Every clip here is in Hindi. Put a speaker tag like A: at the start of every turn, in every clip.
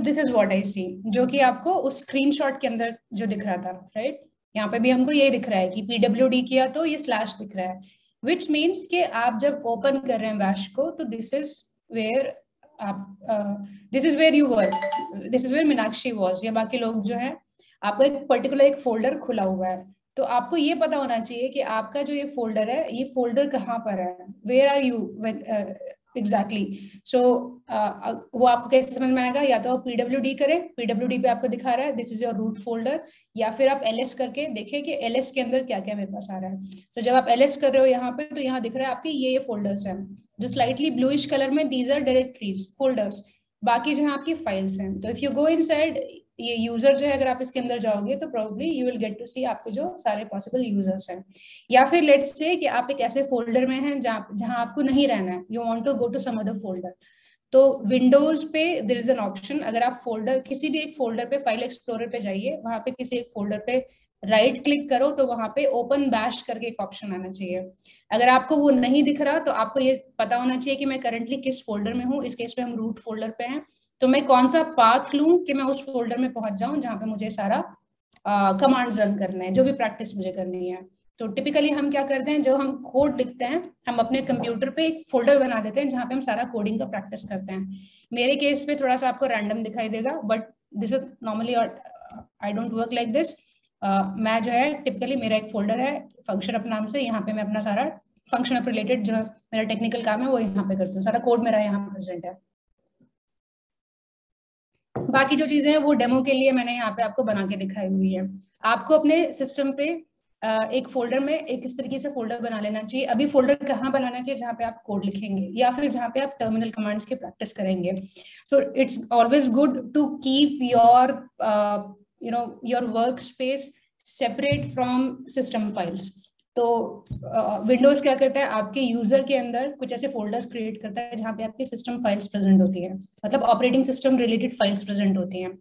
A: This is what I see, जो कि आपको उस स्क्रीनशॉट के अंदर जो दिख रहा था, राइट। यहाँ पे भी हमको यही दिख रहा है कि पीडब्ल्यूडी किया तो ये स्लैश दिख रहा है, विच मीन्स कि आप जब ओपन कर रहे हैं बैश को तो दिस इज वेयर आप this is where you were, this is where Meenakshi was, या बाकी लोग जो है आपको एक पर्टिकुलर एक फोल्डर खुला हुआ है, तो आपको ये पता होना चाहिए कि आपका जो ये फोल्डर है, ये फोल्डर कहाँ पर है, where are you exactly. So वो आपको कैसे समझ में आएगा, या तो आप पीडब्ल्यूडी करें, पीडब्ल्यूडी पे आपको दिखा रहा है this is your root folder, या फिर आप एलएस करके देखें कि एलएस के अंदर क्या क्या मेरे पास आ रहा है। सो जब आप एलएस कर रहे हो यहाँ पे, तो यहाँ दिख रहा है आपके ये फोल्डर्स हैं जो स्लाइटली ब्लूइश कलर में, दीज आर डायरेक्टरीज फोल्डर्स, बाकी जो है आपकी फाइल्स हैं। तो इफ यू गो इनसाइड ये यूजर जो है, अगर आप इसके अंदर जाओगे तो probably you will get to see आपको जो सारे पॉसिबल यूजर्स हैं। या फिर लेट्स से कि आप एक ऐसे फोल्डर में हैं जहां आपको नहीं रहना है, you want to go to some other folder, तो विंडोज पे देयर इज एन ऑप्शन, अगर आप फोल्डर किसी भी एक फोल्डर पे, फाइल एक्सप्लोरर पे जाइए, वहां पे किसी एक फोल्डर पे राइट क्लिक करो तो वहां पे ओपन बैश करके एक ऑप्शन आना चाहिए। अगर आपको वो नहीं दिख रहा तो आपको ये पता होना चाहिए कि मैं करंटली किस फोल्डर में हूँ, इस केस में हम रूट फोल्डर पे हैं, तो मैं कौन सा पाथ लूं कि मैं उस फोल्डर में पहुंच जाऊं जहां पे मुझे सारा कमांड्स रन करना है, जो भी प्रैक्टिस मुझे करनी है। तो टिपिकली हम क्या करते हैं, जो हम कोड लिखते हैं, हम अपने कंप्यूटर पे एक फोल्डर बना देते हैं जहां पे हम सारा कोडिंग का प्रैक्टिस करते हैं। मेरे केस में थोड़ा सा आपको रैंडम दिखाई देगा, but this is normally I don't work like this. मैं जो है टिपिकली मेरा एक फोल्डर है फंक्शन अप नाम से, यहाँ पे मैं अपना सारा फंक्शन अप रिलेटेड जो मेरा टेक्निकल काम है वो यहाँ पे करती हूँ, सारा कोड मेरा यहाँ प्रेजेंट है। बाकी जो चीजें हैं वो डेमो के लिए मैंने यहाँ पे आपको बना के दिखाई हुई है। आपको अपने सिस्टम पे एक फोल्डर में एक इस तरीके से फोल्डर बना लेना चाहिए। अभी फोल्डर कहाँ बनाना चाहिए, जहाँ पे आप कोड लिखेंगे या फिर जहाँ पे आप टर्मिनल कमांड्स की प्रैक्टिस करेंगे। So it's always good to keep your your work space separate from system files. तो विंडोज क्या करता है, आपके यूजर के अंदर कुछ ऐसे फोल्डर्स क्रिएट करता है जहाँ पे आपकी सिस्टम फाइल्स प्रेजेंट होती है, मतलब operating system related files present होती हैं।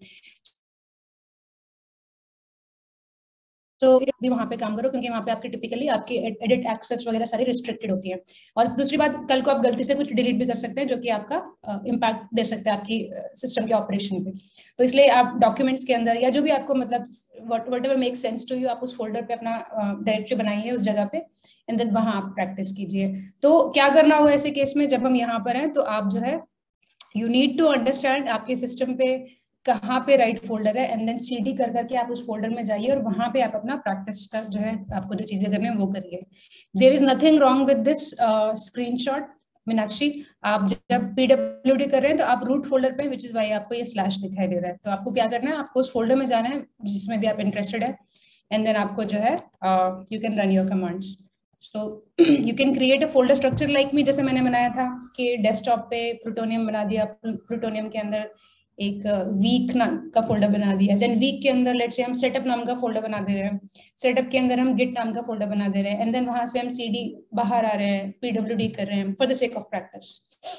A: तो भी वहां पे काम करो, क्योंकि वहां पे आपके टिपिकली आपकी एडिट एक्सेस वगैरह सारी रिस्ट्रिक्टेड होती है। और दूसरी बात, कल को आप गलती से कुछ डिलीट भी कर सकते हैं जो कि आपका इम्पैक्ट दे सकता है आपकी सिस्टम के ऑपरेशन पे। तो इसलिए आप डॉक्यूमेंट्स के अंदर या जो भी आपको मतलब whatever make sense to you, आप उस फोल्डर पे अपना डायरेक्टरी बनाइए उस जगह पे, एंड देन वहां आप प्रैक्टिस कीजिए। तो क्या करना होगा ऐसे केस में, जब हम यहाँ पर हैं तो आप जो है यू नीड टू अंडरस्टैंड आपके सिस्टम पे कहाँ पे राइट फोल्डर है, एंड देन सीडी कर करके आप उस फोल्डर में जाइए और वहां पे आप अपना प्रैक्टिस का जो है आपको जो चीजें करनी है वो करिए। There is nothing wrong with this screenshot Meenakshi. आप जब पीडब्ल्यूडी कर रहे हैं तो आप रूट फोल्डर पे, विच इज वाई आपको ये स्लैश दिखाई दे रहा है, तो आपको क्या करना है, आपको उस फोल्डर में जाना है जिसमें भी आप इंटरेस्टेड है, एंड देन आपको जो है you can run your commands. So you can create a folder structure like me, जैसे मैंने बनाया था कि डेस्कटॉप पे प्लूटोनियम बना दिया, प्लूटोनियम के अंदर एक वीक नाम का फोल्डर बना दिया, देन वीक के अंदर लेट्स से हम सेटअप नाम का फोल्डर बना दे रहे हैं, सेटअप के अंदर हम गिट नाम का फोल्डर बना दे रहे हैं, एंड देन वहां से हम सीडी बाहर आ रहे हैं, पीडब्ल्यूडी कर रहे हैं for the sake of practice.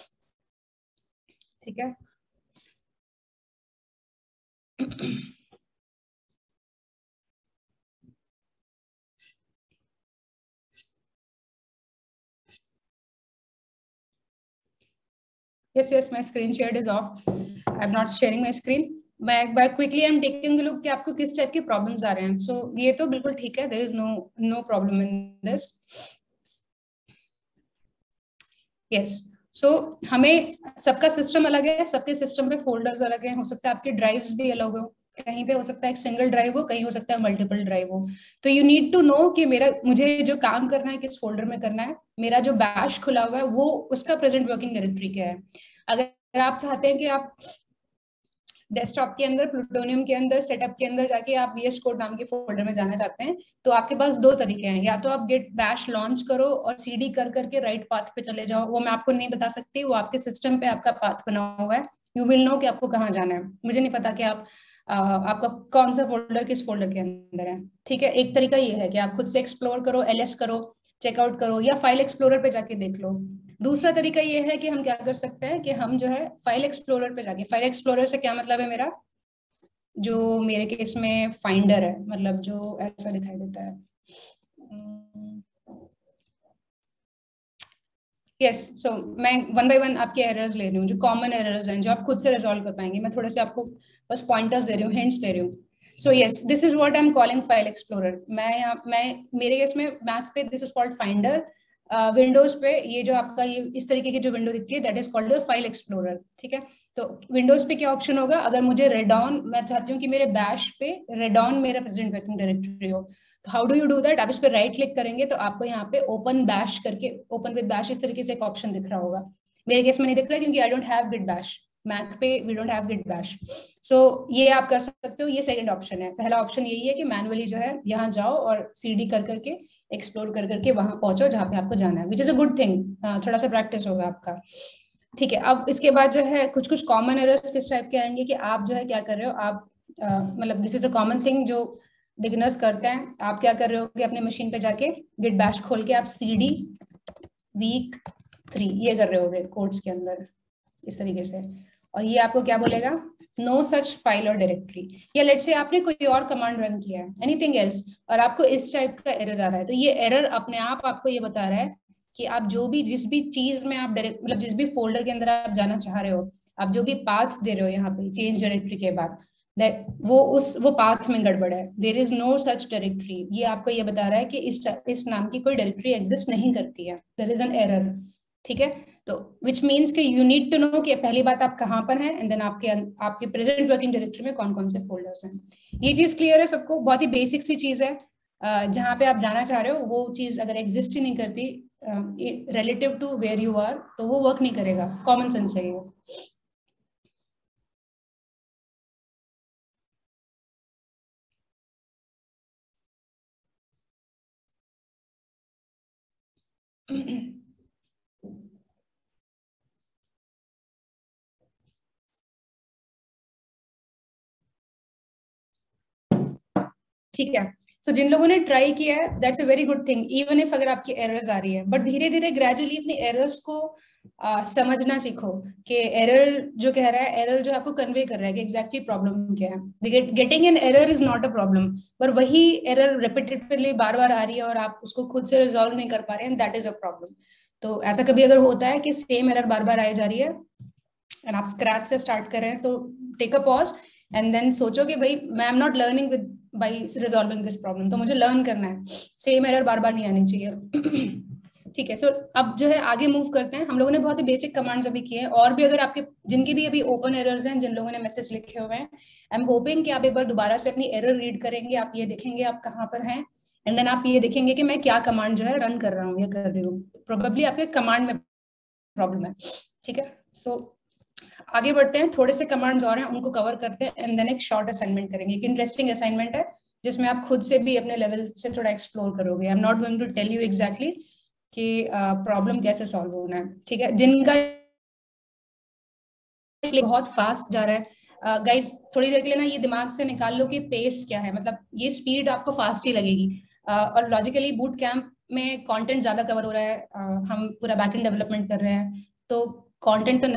A: ठीक है। yes, my screen shared is off. I'm not sharing my screen. मैं एक बार quickly I am taking look कि आपको किस टाइप के प्रॉब्लम्स आ रहे हैं। सो ये तो बिल्कुल ठीक है, there is no problem in this. Yes, so हमें सबका सिस्टम अलग है, सबके सिस्टम पे फोल्डर्स अलग हैं, हो सकता है आपके ड्राइव्स भी अलग हो, कहीं पे हो सकता है एक सिंगल ड्राइव हो, कहीं हो सकता है मल्टीपल ड्राइव हो। तो यू नीड टू नो कि मुझे जो काम करना है किस फोल्डर में करना है, मेरा जो बैश खुला हुआ है वो उसका प्रेजेंट वर्किंग डायरेक्टरी क्या है। अगर आप चाहते हैं कि आप डेस्कटॉप के अंदर प्लूटोनियम के अंदर सेटअप के अंदर जाके आप VS कोड नाम के फोल्डर में जाना चाहते हैं, तो आपके पास दो तरीके हैं, या तो आप गिट बैश लॉन्च करो और सीडी कर करके राइट पाथ पे चले जाओ, वो मैं आपको नहीं बता सकती, वो आपके सिस्टम पे आपका पाथ बना हुआ है, यू विल नो कि आपको कहाँ जाना है। मुझे नहीं पता कि आपका कौन सा फोल्डर किस फोल्डर के अंदर है। ठीक है, एक तरीका ये है कि आप खुद से एक्सप्लोर करो, LS करो, चेकआउट करो, या फाइल एक्सप्लोरर पे जाके देख लो। दूसरा तरीका ये है कि हम क्या कर सकते हैं कि हम जो है फाइल एक्सप्लोरर पे जाके, फाइल एक्सप्लोरर से क्या मतलब है मेरा, जो मेरे केस में फाइंडर है, मतलब जो ऐसा दिखाई देता है, यस सो मैं वन बाय वन आपके एरर्स ले रही हूँ, जो कॉमन एरर्स हैं जो आप खुद से रिजॉल्व कर पाएंगे। मैं थोड़े से आपको बस पॉइंटर्स दे रही हूँ, हिंट्स दे रही हूँ। So yes, this is what I am calling file explorer. मैं मेरे केस में मैक पे this is called Finder, Windows पे ये जो आपका ये इस तरीके की जो विंडो दिखती है that is called file explorer. ठीक है, तो विंडोज पे क्या ऑप्शन होगा, अगर मुझे रेडॉन, मैं चाहती हूँ कि मेरे बैश पे रेडॉन मेरा प्रेजेंट वर्किंग डायरेक्टरी हो, तो how do you do that? आप इस पर राइट क्लिक करेंगे तो आपको यहाँ पे ओपन बैश करके, ओपन विद बैश इस तरीके से एक ऑप्शन दिख रहा होगा। मेरे केस में नहीं दिख रहा क्योंकि I don't have Git Bash, Mac पे we don't have Git Bash. So ये आप कर सकते हो, ये सेकंड ऑप्शन है। पहला ऑप्शन यही है कि मैनुअली जो है यहाँ जाओ और सीडी कर करके एक्सप्लोर कर करके वहां पहुंचो जहाँ पे आपको जाना है, which is a good thing, थोड़ा सा प्रैक्टिस होगा आपका। ठीक है, अब इसके बाद जो है कुछ कुछ कॉमन एरर्स किस टाइप के आएंगे कि आप जो है क्या कर रहे हो, आप मतलब this is a common thing जो बिगिनर्स करते हैं। आप क्या कर रहे हो कि अपने मशीन पे जाके गिट बैश खोल के आप cd वीक 3 ये कर रहे होगे कोड्स के अंदर इस तरीके से, और ये आपको क्या बोलेगा, नो सच फाइल और डायरेक्टरी। या लेट से आपने कोई और कमांड रन किया है, एनीथिंग एल्स, और आपको इस टाइप का एरर आ रहा है, तो ये एरर अपने आप आपको ये बता रहा है कि आप जो भी जिस भी चीज में आप डायरेक्ट मतलब जिस भी फोल्डर के अंदर आप जाना चाह रहे हो, आप जो भी पाथ दे रहे हो यहाँ पे चेंज डायरेक्टरी के बाद, वो पाथ में गड़बड़ है, there is no such directory. ये आपको ये बता रहा है कि इस नाम की कोई डायरेक्टरी एग्जिस्ट नहीं करती है, देर इज एन एरर। ठीक है, तो विच मीन्स कि यू नीड टू नो कि पहली बात आप कहाँ पर हैं, एंड देन आपके प्रेजेंट वर्किंग डायरेक्टरी में कौन कौन से फोल्डर्स हैं। ये चीज क्लियर है सबको? बहुत ही बेसिक सी चीज है, जहाँ पे आप जाना चाह रहे हो वो चीज अगर एग्जिस्ट ही नहीं करती relative to where you are, तो वो वर्क नहीं करेगा। कॉमन सेंस है ये। ठीक है, सो जिन लोगों ने ट्राई किया है that's a very good thing, even if अगर आपकी एरर्स आ रही है, बट धीरे धीरे ग्रेजुअली अपनी एरर्स को समझना सीखो कि एरर जो कह रहा है, एरर जो आपको कन्वे कर रहा है कि एग्जैक्टली प्रॉब्लम क्या है। Getting an error is not a problem, पर वही एरर रिपीटेडली बार बार आ रही है और आप उसको खुद से रिजॉल्व नहीं कर पा रहे हैं, दैट इज अ प्रॉब्लम। तो ऐसा कभी अगर होता है कि सेम एरर बार बार आई जा रही है एंड आप स्क्रैच से स्टार्ट कर रहे हैं, तो take a pause and then सोचो कि भाई मैं am not learning with by resolving this problem, तो मुझे लर्न करना है, सेम एरर बार बार नहीं आनी चाहिए। ठीक है, सो अब जो है आगे मूव करते हैं। हम लोगों ने बहुत ही बेसिक कमांड्स अभी किए हैं, और भी अगर आपके जिनके भी अभी ओपन एरर्स हैं, जिन लोगों ने मैसेज लिखे हुए हैं, आई एम होपिंग कि आप एक बार दोबारा से अपनी एरर रीड करेंगे, आप ये देखेंगे आप कहाँ पर हैं, एंड देन आप ये देखेंगे कि मैं क्या कमांड जो है रन कर रहा हूँ या कर रही हूँ। प्रोबेबली आपके कमांड में प्रॉब्लम है। ठीक है, सो आगे बढ़ते हैं, थोड़े से कमांड्स और हैं उनको कवर करते हैं, एंड देन एक शॉर्ट असाइनमेंट करेंगे। एक इंटरेस्टिंग असाइनमेंट है जिसमें आप खुद से भी अपने लेवल से थोड़ा एक्सप्लोर करोगे। I am not going to tell you exactly कि प्रॉब्लम कैसे सॉल्व होना है। ठीक है, जिनका बहुत फास्ट जा रहा है गाइज, थोड़ी देर के लिए ना ये दिमाग से निकाल लो कि पेस क्या है, मतलब ये स्पीड आपको फास्ट ही लगेगी। और लॉजिकली बूट कैंप में कंटेंट ज्यादा कवर हो रहा है, हम पूरा बैकएंड डेवलपमेंट कर रहे हैं, तो कंटेंट तो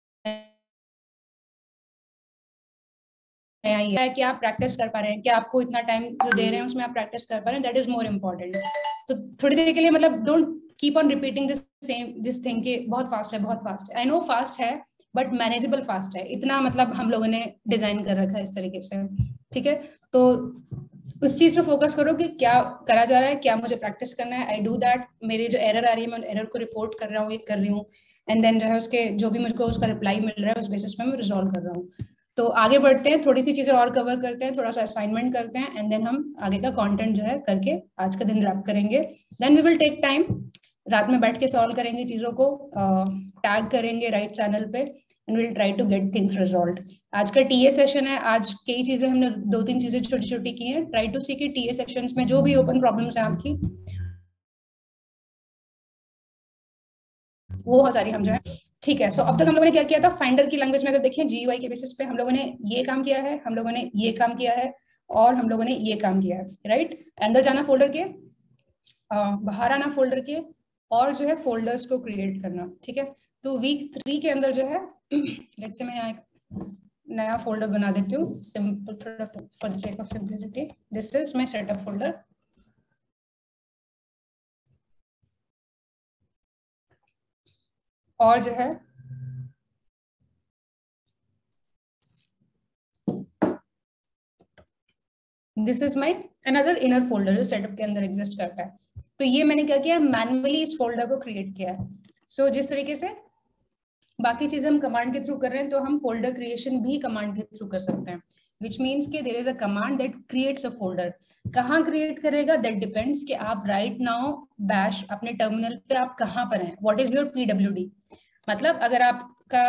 A: नया ही है कि आप प्रैक्टिस कर पा रहे हैं, क्या आपको इतना टाइम जो दे रहे हैं उसमें आप प्रैक्टिस कर पा रहे हैं, दैट इज मोर इम्पोर्टेंट। तो थोड़ी देर के लिए मतलब don't keep on repeating this thing कि बहुत फास्ट है, बहुत फास्ट है। आई नो फास्ट है बट मैनेजेबल फास्ट है, इतना मतलब हम लोगों ने डिजाइन कर रखा है इस तरीके से। ठीक है, तो उस चीज पे फोकस करो कि क्या करा जा रहा है, क्या मुझे प्रैक्टिस करना है, आई डू दैट। मेरे जो एरर आ रही है मैं एरर को रिपोर्ट कर रहा हूँ, ये कर रही हूँ, एंड देन जो है उसके जो भी मुझको उसका रिप्लाई मिल रहा है उस बेसिस पे मैं रिजॉल्व कर रहा हूँ। तो आगे बढ़ते हैं, थोड़ी सी चीजें और कवर करते हैं, थोड़ा सा असाइनमेंट करते हैं, एंड देन हम आगे का कंटेंट जो है करके आज का दिन रैप करेंगे। Then we will take time, रात में बैठ के सॉल्व करेंगे चीजों को, टैग करेंगे राइट चैनल पे, and will try to get things resolve. आज का टीए सेशन है, आज कई चीजें हमने 2-3 चीजें छोटी छोटी की हैं। ट्राई टू सी कि टीए सेशंस में जो भी ओपन प्रॉब्लम्स हैं आपकी, वो बहुत सारी हम जो है। ठीक है, सो अब तक हम लोगों ने क्या किया था, फाइंडर की लैंग्वेज में अगर देखें जीयूआई के बेसिस पे हम लोगों ने ये काम किया है, हम लोगों ने ये काम किया है, और हम लोगों ने ये काम किया है। राइट, अंदर जाना फोल्डर के, बाहर आना फोल्डर के, और जो है फोल्डर्स को क्रिएट करना। ठीक है, तो वीक 3 के अंदर जो है लेट्स से मैं यहाँ एक नया फोल्डर बना देती हूँ, सिंपल थोड़ा for the sake of simplicity, this is my setup folder. और जो है this is my another inner folder जो सेटअप के अंदर एग्जिस्ट करता है। तो ये मैंने क्या किया, मैन्युअली इस फोल्डर को क्रिएट किया है। सो जिस तरीके से बाकी चीजें हम कमांड के थ्रू कर रहे हैं, तो हम फोल्डर क्रिएशन भी कमांड के थ्रू कर सकते हैं, विच मीन्स कि there is a command that creates a folder. कहाँ क्रिएट करेगा, दैट डिपेंड्स कि आप राइट नाउ बैश अपने टर्मिनल पे आप कहाँ पर हैं, व्हाट इज योर पीडब्ल्यूडी। मतलब अगर आपका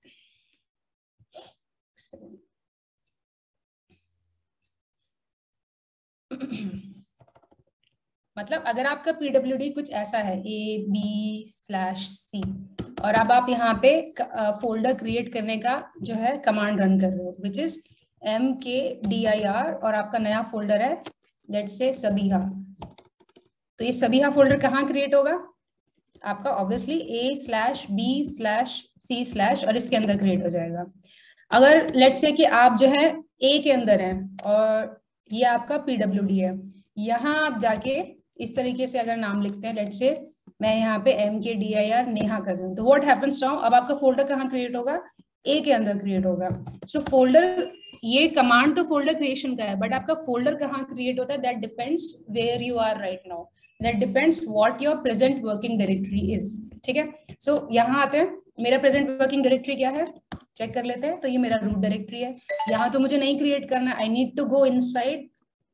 A: मतलब अगर आपका पीडब्ल्यूडी कुछ ऐसा है A B/C, और अब आप यहाँ पे फोल्डर क्रिएट करने का जो है कमांड रन कर रहे हो, विच इज MKDIR, और आपका नया फोल्डर है लेट्स से सबीहा। तो ये सबीहा फोल्डर कहाँ क्रिएट होगा, आपका ऑब्वियसली A/B/C/ और इसके अंदर क्रिएट हो जाएगा। अगर लेट्स से कि आप जो है A के अंदर हैं और ये आपका पीडब्ल्यूडी है, यहाँ आप जाके इस तरीके से अगर नाम लिखते हैं, लेट्स से मैं यहाँ पे MKDIR नेहा कर रही हूँ, तो व्हाट हैपेंस नाउ, अब आपका फोल्डर कहाँ क्रिएट होगा, A के अंदर क्रिएट होगा। सो फोल्डर, ये कमांड तो फोल्डर क्रिएशन का है, बट आपका फोल्डर कहाँ क्रिएट होता है, that depends where you are right now, that depends what your present working directory is. ठीक है, सो यहाँ आते हैं, मेरा प्रेजेंट वर्किंग डायरेक्टरी क्या है चेक कर लेते हैं। तो ये मेरा रूट डायरेक्टरी है, यहाँ तो मुझे नहीं क्रिएट करना, I need to go inside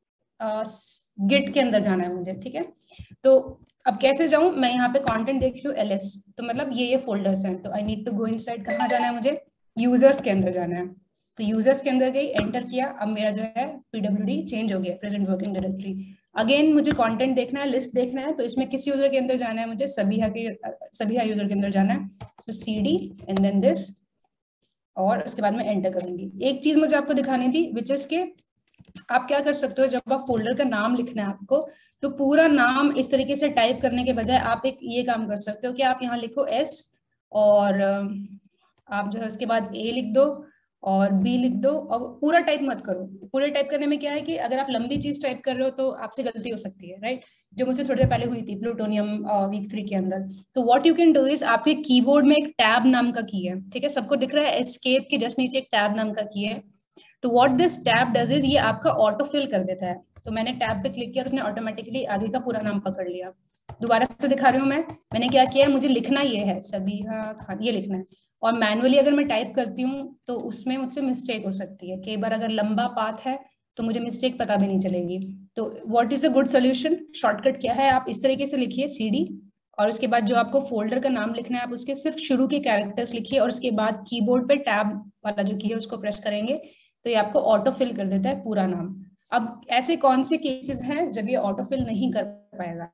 A: Git के अंदर जाना है मुझे। ठीक है, तो अब कैसे जाऊं, मैं यहाँ पे कंटेंट देख रही हूँ LS, तो मतलब ये फोल्डर्स हैं, तो I need to go inside, कहाँ जाना है मुझे, यूजर्स के अंदर जाना है। तो यूजर्स के अंदर गई, एंटर किया, अब मेरा जो है पीडब्ल्यूडी चेंज हो गया, प्रेजेंट वर्किंग डायरेक्टरी। अगेन मुझे कंटेंट देखना है, लिस्ट देखना है, तो इसमें किस यूजर के अंदर जाना है, मुझे सबीहा यूजर के अंदर जाना है। तो CD एंड देन दिस, और उसके बाद मैं एंटर करूंगी। एक चीज मुझे आपको दिखानी थी, विच इज के आप क्या कर सकते हो, जब आप फोल्डर का नाम लिखना है आपको, तो पूरा नाम इस तरीके से टाइप करने के बजाय आप एक ये काम कर सकते हो कि आप यहाँ लिखो S, और आप जो है उसके बाद A लिख दो और B लिख दो, और पूरा टाइप मत करो। पूरे टाइप करने में क्या है कि अगर आप लंबी चीज टाइप कर रहे हो तो आपसे गलती हो सकती है, राइट, जो मुझसे थोड़ी देर पहले हुई थी प्लूटोनियम वीक 3 के अंदर। तो what you can do is, आपके कीबोर्ड में एक टैब नाम का की है, ठीक है, सबको दिख रहा है, एस्केप के जस्ट नीचे एक टैब नाम का की है। तो what this tab does is, ये आपका ऑटो फिल कर देता है। तो मैंने टैब पे क्लिक किया और उसने ऑटोमेटिकली आगे का पूरा नाम पकड़ लिया। दोबारा से दिखा रही हूँ मैंने क्या किया है, मुझे लिखना ये है सबीहा खान, ये लिखना है, और मैनुअली अगर मैं टाइप करती हूँ तो उसमें मुझसे मिस्टेक हो सकती है, कई बार अगर लंबा पाथ है तो मुझे मिस्टेक पता भी नहीं चलेगी। तो what is a good solution, shortcut क्या है, आप इस तरीके से लिखिए CD, और उसके बाद जो आपको फोल्डर का नाम लिखना है आप उसके सिर्फ शुरू के कैरेक्टर्स लिखिए, और उसके बाद कीबोर्ड पे टैब वाला जो की है उसको प्रेस करेंगे तो ये आपको ऑटो फिल कर देता है पूरा नाम। अब ऐसे कौन से केसेस हैं जब ये ऑटो फिल नहीं कर पाएगा,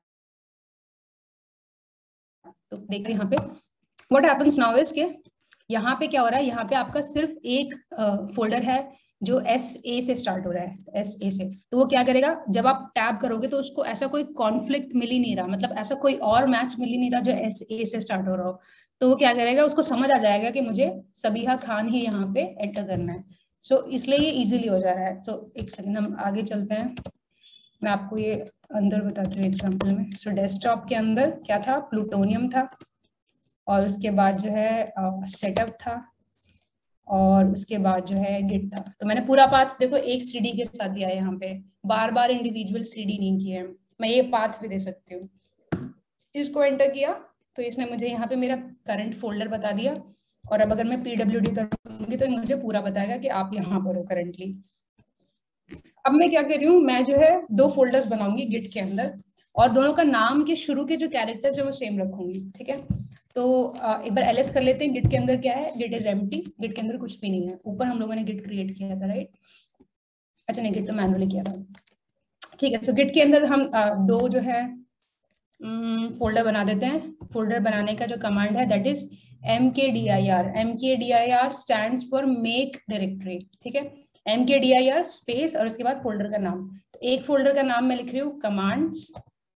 A: तो देखिए यहाँ पे व्हाट हैपेंस नाउ इज के यहाँ पे क्या हो रहा है, यहाँ पे आपका सिर्फ एक फोल्डर है जो SA से स्टार्ट हो रहा है, SA से। तो वो क्या करेगा, जब आप टैब करोगे तो उसको ऐसा कोई कॉन्फ्लिक्ट मिल ही नहीं रहा, मतलब ऐसा कोई और मैच मिल ही नहीं रहा जो SA से स्टार्ट हो रहा हो। तो वो क्या करेगा, उसको समझ आ जाएगा कि मुझे सबीहा खान ही यहाँ पे एंटर करना है। सो इसलिए ये इजीली हो जा रहा है। सो एक सेकंड हम आगे चलते हैं, मैं आपको ये अंदर बताती हूँ एग्जाम्पल में। सो डेस्कटॉप के अंदर क्या था, प्लूटोनियम था, और उसके बाद जो है सेटअप था, और उसके बाद जो है गिट था। तो मैंने पूरा पाथ देखो एक CD के साथ दिया है, यहाँ पे बार बार इंडिविजुअल CD नहीं किया है, मैं ये पाथ भी दे सकती हूँ। इसको एंटर किया तो इसने मुझे यहाँ पे मेरा करंट फोल्डर बता दिया, और अब अगर मैं PWD करूंगी तो मुझे पूरा बताएगा कि आप यहाँ पर हो करंटली। अब मैं क्या कर रही हूँ, मैं जो है 2 फोल्डर्स बनाऊंगी गिट के अंदर, और दोनों का नाम के शुरू के जो कैरेक्टर्स है वो सेम रखूंगी। ठीक है, तो एक बार LS कर लेते हैं। गिट के अंदर क्या है, गिट इज एम्प्टी, गिट के अंदर कुछ भी नहीं है। ऊपर हम लोगों ने गिट क्रिएट किया था, राइट, अच्छा नहीं गिट तो मैनुअली किया था। ठीक है, सो गिट के अंदर हम 2 जो है फोल्डर बना देते हैं। फोल्डर बनाने का जो कमांड है that is MKDIR। MKDIR stands for make directory. ठीक है, MKDIR स्पेस और उसके बाद फोल्डर का नाम। तो एक फोल्डर का नाम मैं लिख रही हूँ कमांड्स।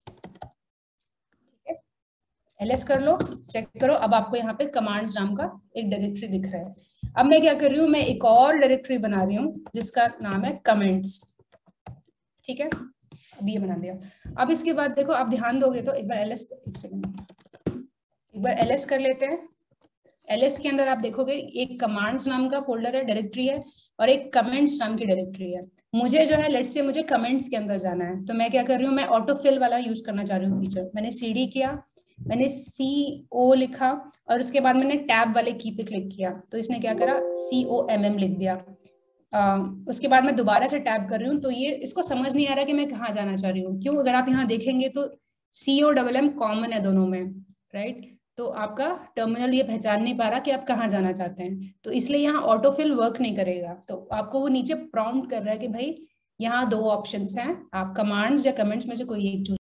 A: LS कर लो, चेक करो, अब आपको यहाँ पे कमांड्स नाम का एक डायरेक्टरी दिख रहा है। अब मैं क्या कर रही हूँ, मैं एक और डायरेक्टरी बना रही हूँ जिसका नाम है कमेंट्स। ठीक है, अब ये बना दिया। अब इसके बाद देखो आप ध्यान दोगे तो एक बार LS कर लेते हैं। एलएस के अंदर आप देखोगे एक कमांड्स नाम का फोल्डर है, डायरेक्टरी है, और एक कमेंट्स नाम की डायरेक्टरी है। मुझे जो है लेट्स से मुझे कमेंट्स के अंदर जाना है, तो मैं क्या कर रही हूँ, मैं ऑटो फिल वाला यूज करना चाह रही हूँ फीचर। मैंने CD किया, मैंने CO लिखा, और उसके बाद मैंने टैब वाले की पे क्लिक किया, तो इसने क्या करा, COMM लिख दिया। उसके बाद मैं दोबारा से टैब कर रही हूँ, तो ये इसको समझ नहीं आ रहा कि मैं कहाँ जाना चाह रही हूँ। क्यों? अगर आप यहाँ देखेंगे तो COMM कॉमन है दोनों में, राइट? तो आपका टर्मिनल ये पहचान नहीं पा रहा कि आप कहाँ जाना चाहते हैं, तो इसलिए यहाँ ऑटोफिल वर्क नहीं करेगा। तो आपको वो नीचे प्रॉम्प्ट कर रहा है कि भाई यहाँ दो ऑप्शंस हैं, आप कमांड्स या कमेंट्स में से कोई एक चूज